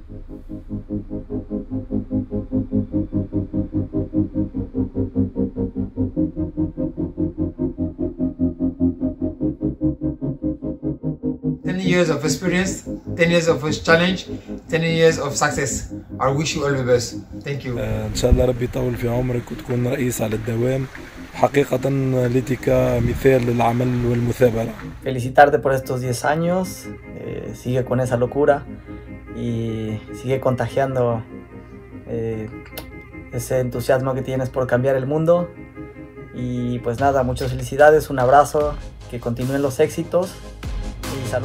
Years of experience, 10 years of challenge, 10 years of success. I wish you all the best. Thank you. إن شاء الله ربي يطول في عمرك وتكون رئيس على الدوام. حقيقة ليتيكا مثال للعمل والمثابرة. Felicitarte por estos 10 años, sigue con esa locura y sigue contagiando ese entusiasmo que tienes por cambiar el mundo. Y pues nada, muchas felicidades, un abrazo, que continúen los éxitos y salud.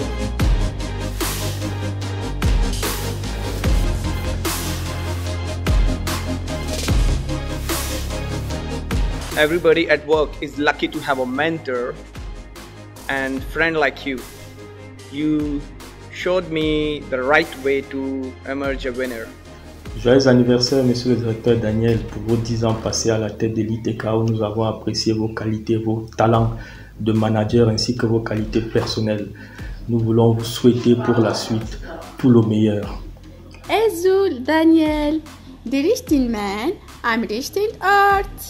Everybody at work is lucky to have a mentor and friend like you. You showed me the right way to emerge a winner. Joyeux anniversaire, monsieur le directeur Daniel, pour vos 10 ans passés à la tête de l'ITK où nous avons apprécié vos qualités, vos talents de manager ainsi que vos qualités personnelles. Nous voulons vous souhaiter pour la suite tout le meilleur. Azul Daniel, du richtigen Mann am richtigen Ort.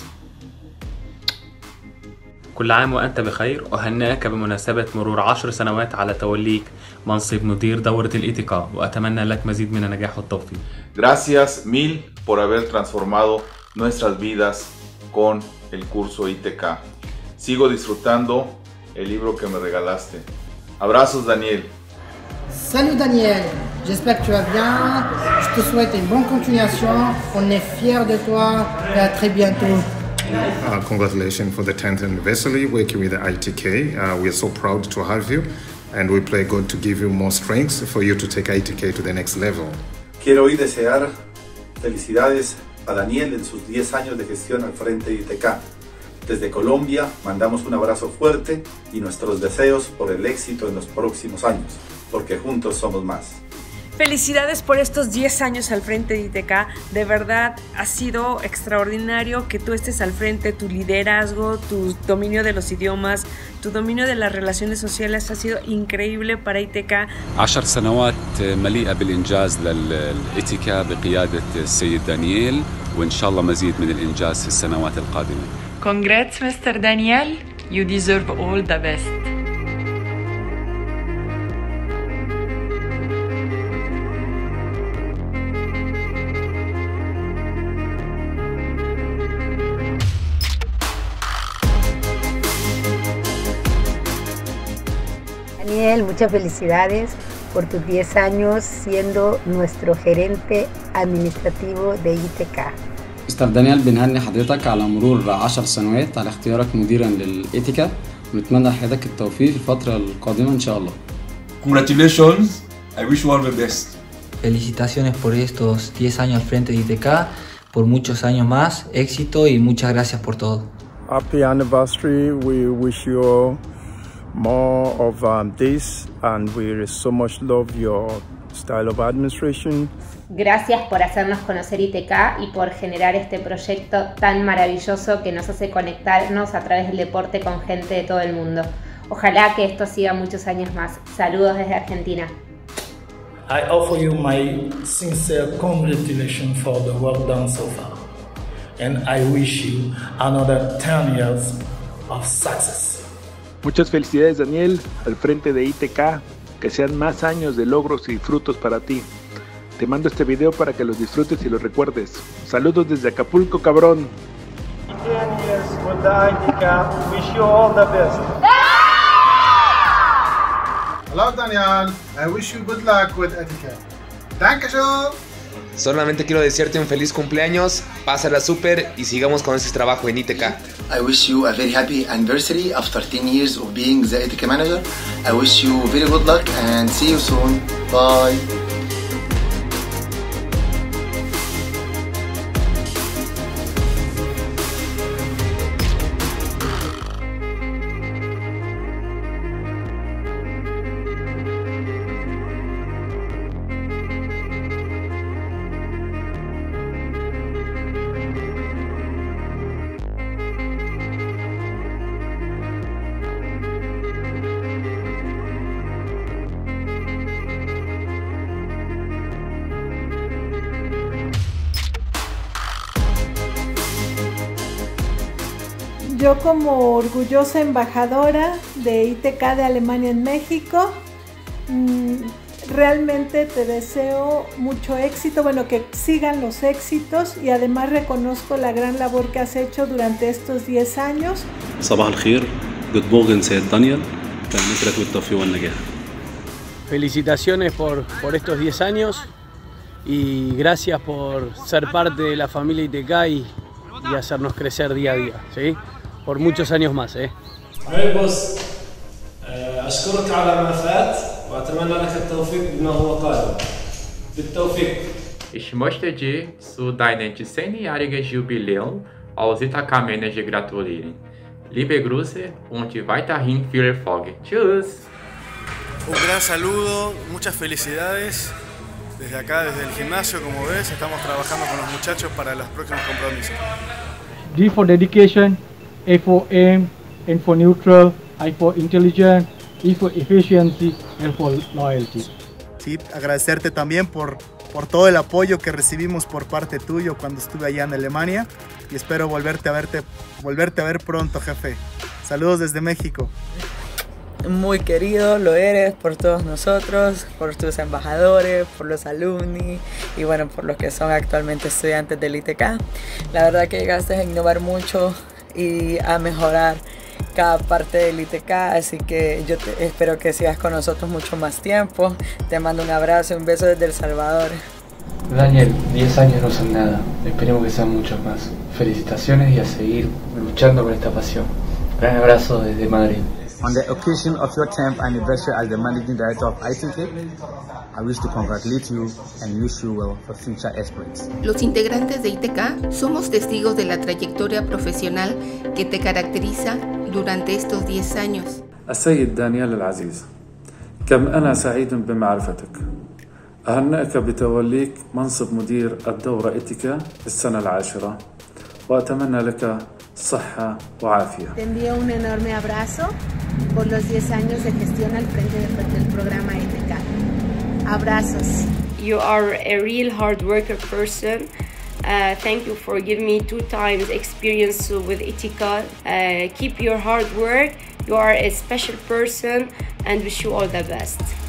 كل عام وأنت بخير، أهنئك بمناسبة مرور 10 سنوات على توليك منصب مدير دورة الإيتيكا، وأتمنى لك مزيد من النجاح والتوفيق. Gracias mil por haber transformado nuestras vidas con el curso ITK. Sigo disfrutando el libro que me regalaste. Abrazos, Daniel. Salut Daniel, j'espère que tu vas bien. Je te souhaite une bonne continuation. On est fiers de toi et à très bientôt. Congratulations for the 10th anniversary working with the ITK. We are so proud to have you and we pray God to give you more strength for you to take ITK to the next level. Quiero hoy desear felicidades a Daniel en sus 10 años de gestión al frente de ITK. Desde Colombia mandamos un abrazo fuerte y nuestros deseos por el éxito en los próximos años, porque juntos somos más. Felicidades por estos 10 años al frente de ITK, de verdad ha sido extraordinario que tú estés al frente, tu liderazgo, tu dominio de los idiomas, tu dominio de las relaciones sociales ha sido increíble para ITK. 10 سنوات مليئة بالإنجاز للإيتيكا بقيادة السيد دانييل وإن شاء الله مزيد من الإنجاز في السنوات القادمة. Congrats Mr. Daniel, you deserve all the best. Daniel, muchas felicidades por tus 10 años siendo nuestro gerente administrativo de ITK. مستر دانيال بنهني حضرتك على مرور 10 سنوات على اختيارك مديرا للإيتيكا ونتمنى لحضرتك التوفيق في الفترة القادمة إن شاء الله. Congratulations, I wish you all the best. Felicitaciones por estos 10 años al frente de ITK, por muchos años más, éxito y muchas gracias por todo. Happy anniversary, we wish you all more of this and we so much love your style of administration. Gracias por hacernos conocer ITK y por generar este proyecto tan maravilloso que nos hace conectarnos a través del deporte con gente de todo el mundo. Ojalá que esto siga muchos años más. Saludos desde Argentina. I offer you my sincere congratulations for the work done so far. And I wish you another 10 years of success. Muchas felicidades Daniel, al frente de ITK, que sean más años de logros y frutos para ti. Te mando este video para que los disfrutes y los recuerdes. Saludos desde Acapulco, cabrón. 10 years with the ITK, wish you all the best. Hello Daniel, I wish you good luck with ITK. Dankeschön. Solamente quiero desearte un feliz cumpleaños, pásala súper y sigamos con ese trabajo en ITK. I wish you a very happy anniversary after 10 years of being the ITK manager. I wish you very good luck and see you soon. Bye. yo como orgullosa embajadora de ITK de Alemania en México, realmente te deseo mucho éxito, bueno, que sigan los éxitos, y además reconozco la gran labor que has hecho durante estos 10 años. صباح الخير. Good morning, سيد دانيال. بالنسبة للتوفيق والنجاح. Felicitaciones por estos 10 años y gracias por ser parte de la familia ITK y hacernos crecer día a día, ¿sí? Por muchos años más, بص أشكرك على ما فات وأتمنى لك التوفيق بما هو قادم. بالتوفيق. Ich möchte dir zu deinem 10-jährigen Jubiläum aus ITK Manager gratulieren. Liebe Grüße und weiterhin viel Erfolg. Tschüss. Un gran saludo, muchas felicidades. Desde acá, desde el gimnasio, como ves, estamos trabajando con los muchachos para los próximos compromisos. D for dedication, A for aim, N for neutral, I for intelligent, E for efficiency, L for loyalty. Sí, agradecerte también por todo el apoyo que recibimos por parte tuyo cuando estuve allá en Alemania, y espero volverte a ver pronto, jefe. Saludos desde México. Muy querido, lo eres por todos nosotros, por tus embajadores, por los alumni y bueno, por los que son actualmente estudiantes del ITK. La verdad que llegaste a innovar mucho y a mejorar cada parte del ITK, así que yo espero que sigas con nosotros mucho más tiempo. Te mando un abrazo y un beso desde El Salvador. Daniel, 10 años no son nada, esperemos que sean muchos más. Felicitaciones y a seguir luchando por esta pasión. Gran abrazo desde Madrid. On the occasion of your 10th anniversary as the Managing Director of ITK, I wish to congratulate you and wish you well for future exploits. Los integrantes de ITK somos testigos de la trayectoria profesional que te caracteriza durante estos 10 años. السيد دانيال العزيز، كم أنا سعيد بمعرفتك. أهنئك بتوليك منصب مدير الدورة إتيكا السنة العاشرة، وأتمنى لك صحة وعافية. Te envío un enorme abrazo por los 10 años de gestión al frente del programa ITK. Abrazos. You are a real hard worker person. Thank you for giving me 2 times experience with ITK. Keep your hard work. You are a special person and wish you all the best.